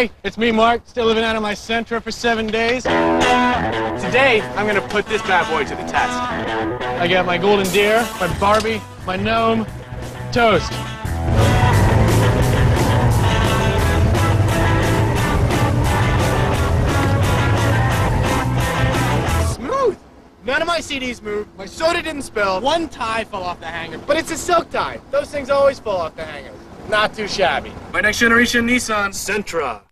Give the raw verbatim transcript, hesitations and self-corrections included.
Hey, it's me, Mark, still living out of my Sentra for seven days. Today, I'm gonna put this bad boy to the test. I got my golden deer, my Barbie, my gnome, toast. Smooth! None of my C Ds moved, my soda didn't spill, one tie fell off the hanger, but it's a silk tie. Those things always fall off the hangers. Not too shabby. My next generation Nissan Sentra.